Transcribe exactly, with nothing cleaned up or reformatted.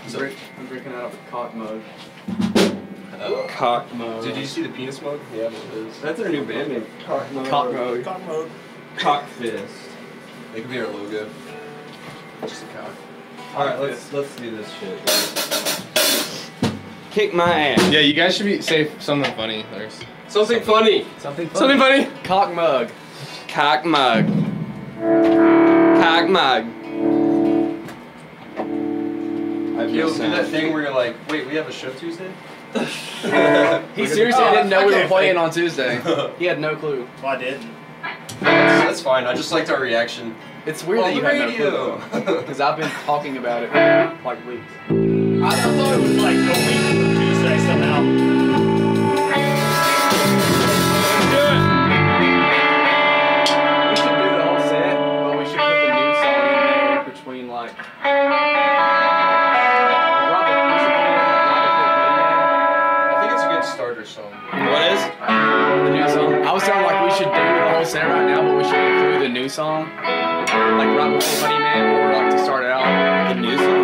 drink, I'm drinking out of a cock mug. Uh, Cock mug. Did you see the penis mug? Yeah, it is. That's our new band name. Cock mug. Cock mug. Cock mug. Cock fist. It could be our logo. Just a cock. Alright, let's let's do this shit. Kick my ass. Yeah, you guys should be say something funny. There's Something funny. something funny. Something funny. Cock mug. Cock mug. Cock mug. You'll do that thing where you're like, wait, we have a show Tuesday? He seriously Oh, didn't know we okay, were playing fake. on Tuesday. He had no clue. Well, I didn't. That's, that's fine. I just liked our reaction. It's weird On that you the had radio. no clue. Because I've been talking about it for like weeks. I thought it was like a week from Tuesday somehow. We should do the whole set, but we should put the new song in there between like. I think it's a good starter song. What is? The new song. I was saying like we should do the whole set right now, but we should include the new song, like right before Buddy Man, or like to start it out. The new song?